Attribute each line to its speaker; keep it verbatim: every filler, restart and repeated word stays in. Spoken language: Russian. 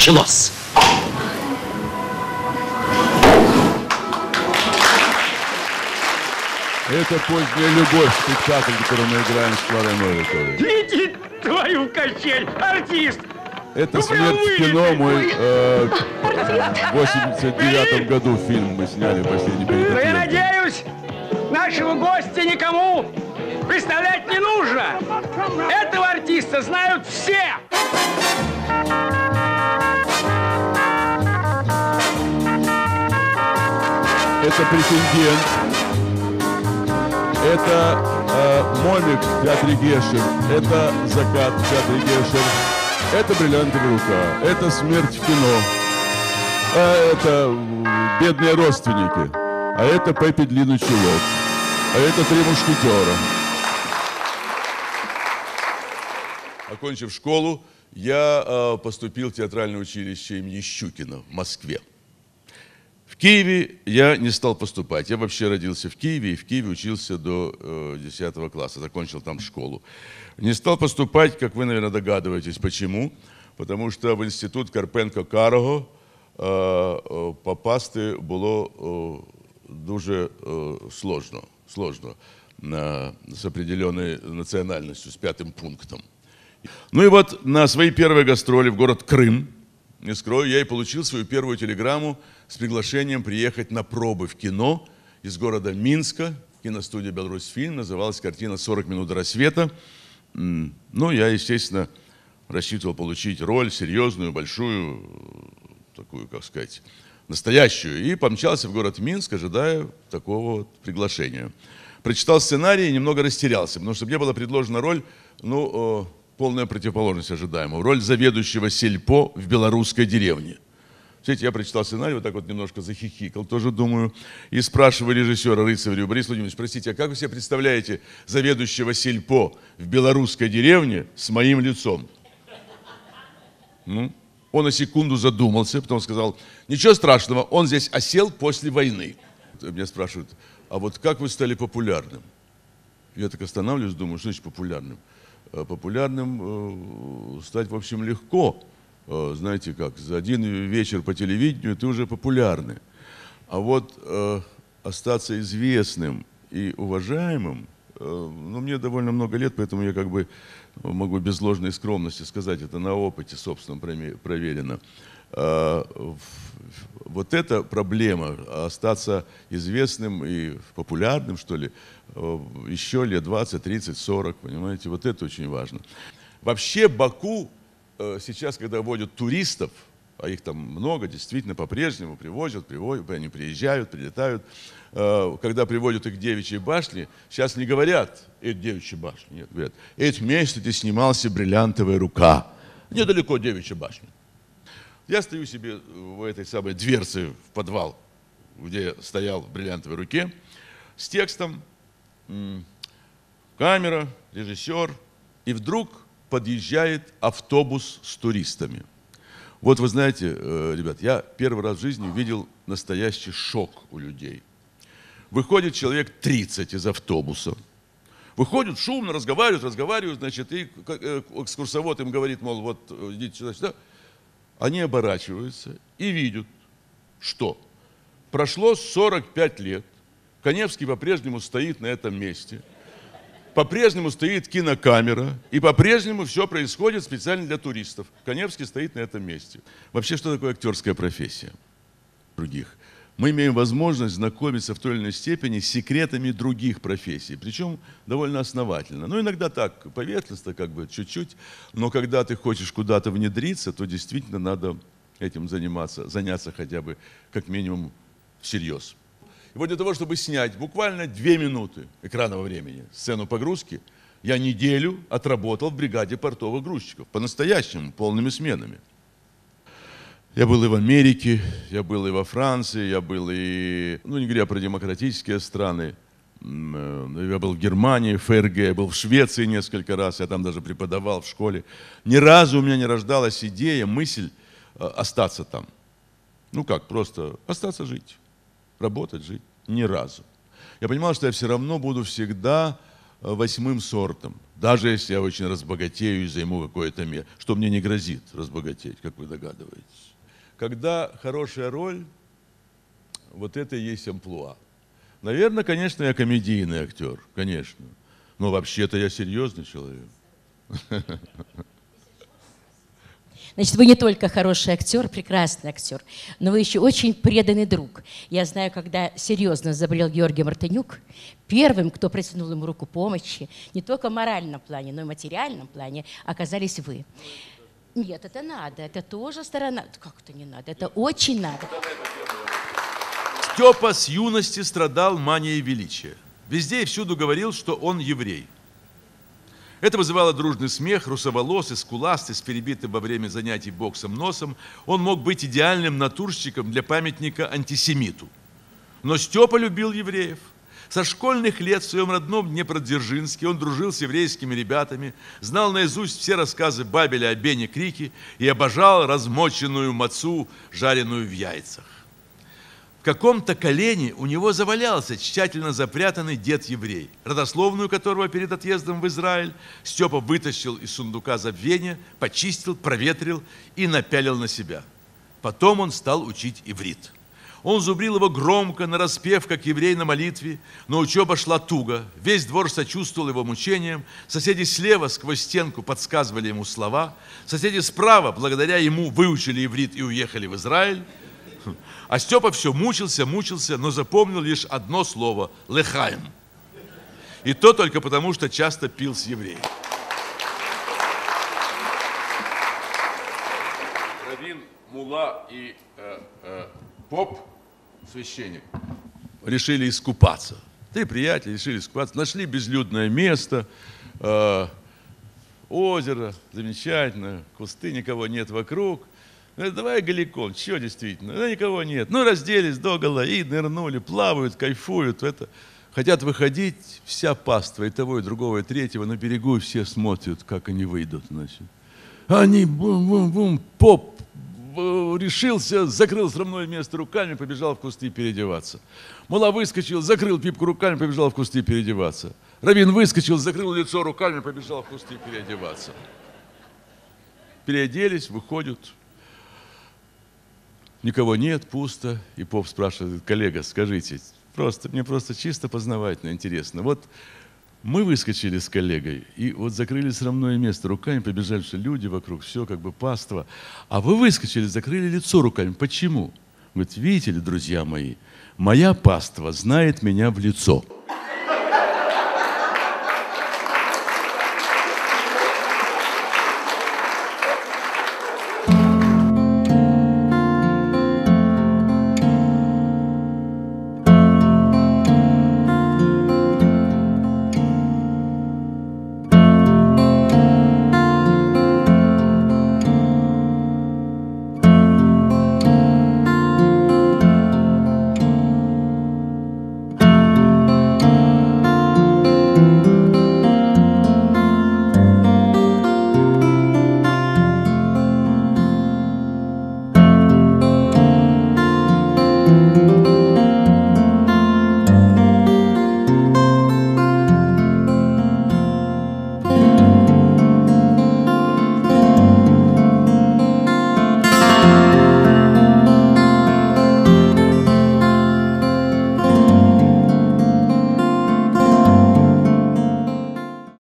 Speaker 1: началось.
Speaker 2: Это «Поздняя любовь», спектакль, который мы играем с Кларой Новиковой.
Speaker 3: Иди твою качель, артист!
Speaker 2: Это «Смерть в кино», мой э, в восемьдесят девятом году фильм мы сняли последний перед
Speaker 3: Но я
Speaker 2: отъездом.
Speaker 3: надеюсь, нашего гостя никому представлять не нужно. Этого артиста знают все.
Speaker 2: Это «Претендент». Это э, «Момик» в театре Гешер. Это «Закат» в театре Гешер. Это «Бриллиантовая рука». Это «Смерть в кино». А это «Бедные родственники». А это «Пеппи длинный чулок». А это «Три мушкетера». Окончив школу, я э, поступил в театральное училище имени Щукина в Москве. В Киеве я не стал поступать. Я вообще родился в Киеве и в Киеве учился до э, десятого класса, закончил там школу. Не стал поступать, как вы, наверное, догадываетесь, почему. Потому что в институт Карпенко-Карого э, э, попасти було э, дуже э, сложно, сложно на, с определенной национальностью, с пятым пунктом. Ну и вот на свои первые гастроли в город Крым, не скрою, я и получил свою первую телеграмму с приглашением приехать на пробы в кино из города Минска. Киностудия «Беларусьфильм», называлась картина «сорок минут до рассвета». Ну, я, естественно, рассчитывал получить роль серьезную, большую, такую, как сказать, настоящую. И помчался в город Минск, ожидая такого вот приглашения. Прочитал сценарий и немного растерялся, потому что мне была предложена роль, ну, полная противоположность ожидаемого. Роль заведующего сельпо в белорусской деревне. Знаете, я прочитал сценарий, вот так вот немножко захихикал, тоже думаю, и спрашиваю режиссера Рыцаря: Борис Владимирович, простите, а как вы себе представляете заведующего сельпо в белорусской деревне с моим лицом? Ну, он на секунду задумался, потом сказал: ничего страшного, он здесь осел после войны. Меня спрашивают: а вот как вы стали популярным? Я так останавливаюсь, думаю, что значит популярным? Популярным э, стать, в общем, легко. Э, знаете как, за один вечер по телевидению ты уже популярный. А вот э, остаться известным и уважаемым, э, ну, мне довольно много лет, поэтому я как бы могу без ложной скромности сказать, это на опыте собственном проверено. Э, вот эта проблема, остаться известным и популярным, что ли, еще лет двадцать, тридцать, сорок, понимаете, вот это очень важно. Вообще Баку сейчас, когда водят туристов, а их там много, действительно, по-прежнему привозят, привозят, они приезжают, прилетают, когда приводят их к Девичьей башне, сейчас не говорят: это Девичья башня, нет, говорят: это место, где снимался «Бриллиантовая рука». Недалеко Девичья башня. Я стою себе в этой самой дверце в подвал, где стоял в «Бриллиантовой руке», с текстом, камера, режиссер, и вдруг подъезжает автобус с туристами. Вот вы знаете, ребят, я первый раз в жизни видел настоящий шок у людей. Выходит человек тридцать из автобуса. Выходят, шумно разговаривают, разговаривают, значит, и экскурсовод им говорит, мол, вот идите сюда, сюда. Они оборачиваются и видят, что прошло сорок пять лет, Каневский по-прежнему стоит на этом месте, по-прежнему стоит кинокамера, и по-прежнему все происходит специально для туристов. Каневский стоит на этом месте. Вообще, что такое актерская профессия? Других. Мы имеем возможность знакомиться в той или иной степени с секретами других профессий, причем довольно основательно. Ну, иногда так, поверхностно, как бы, чуть-чуть, но когда ты хочешь куда-то внедриться, то действительно надо этим заниматься, заняться хотя бы, как минимум, всерьез. И вот для того, чтобы снять буквально две минуты экранного времени, сцену погрузки, я неделю отработал в бригаде портовых грузчиков, по-настоящему, полными сменами. Я был и в Америке, я был и во Франции, я был и, ну не говоря про демократические страны, я был в Германии, в ФРГ, я был в Швеции несколько раз, я там даже преподавал в школе. Ни разу у меня не рождалась идея, мысль остаться там. Ну как, просто остаться жить, работать, жить. Ни разу. Я понимал, что я все равно буду всегда восьмым сортом. Даже если я очень разбогатею и займу какое-то место, что мне не грозит разбогатеть, как вы догадываетесь. Когда хорошая роль, вот это и есть амплуа. Наверное, конечно, я комедийный актер, конечно. Но вообще-то я серьезный человек.
Speaker 1: Значит, вы не только хороший актер, прекрасный актер, но вы еще очень преданный друг. Я знаю, когда серьезно заболел Георгий Мартынюк, первым, кто протянул ему руку помощи, не только в моральном плане, но и в материальном плане, оказались вы. Нет, это надо, это тоже сторона. Как это не надо? Это очень надо.
Speaker 2: Степа с юности страдал манией величия. Везде и всюду говорил, что он еврей. Это вызывало дружный смех, русоволосый, скуластый, с перебитым во время занятий боксом носом. Он мог быть идеальным натурщиком для памятника антисемиту. Но Степа любил евреев. Со школьных лет в своем родном Днепродзержинске он дружил с еврейскими ребятами, знал наизусть все рассказы Бабеля о Бене Крике и обожал размоченную мацу, жареную в яйцах. В каком-то колене у него завалялся тщательно запрятанный дед-еврей, родословную которого перед отъездом в Израиль Степа вытащил из сундука забвения, почистил, проветрил и напялил на себя. Потом он стал учить иврит. Он зубрил его громко, нараспев, как еврей на молитве, но учеба шла туго. Весь двор сочувствовал его мучениям. Соседи слева сквозь стенку подсказывали ему слова. Соседи справа, благодаря ему, выучили иврит и уехали в Израиль. А Степа все мучился, мучился, но запомнил лишь одно слово – лехаем. И то только потому, что часто пил с евреем. Раввин, мулла и э, э, поп, священник, решили искупаться. Три приятеля решили искупаться, нашли безлюдное место, э, озеро замечательное, кусты, никого нет вокруг. Ну, давай голиком, чего действительно? Ну, никого нет. Ну, разделись догола и нырнули, плавают, кайфуют. Это. Хотят выходить, вся паства и того, и другого, и третьего на берегу, и все смотрят, как они выйдут. Значит. Они бум-бум-бум, поп решился, закрыл срамное место руками, побежал в кусты переодеваться. Мулла выскочил, закрыл пипку руками, побежал в кусты переодеваться. Раввин выскочил, закрыл лицо руками, побежал в кусты переодеваться. Переоделись, выходят. Никого нет, пусто. И поп спрашивает: коллега, скажите, просто, мне просто чисто познавательно интересно. Вот мы выскочили с коллегой и вот закрыли срамное место руками, побежали, что люди вокруг, все как бы паства. А вы выскочили, закрыли лицо руками. Почему? Говорит, видите ли, друзья мои, моя паства знает меня в лицо.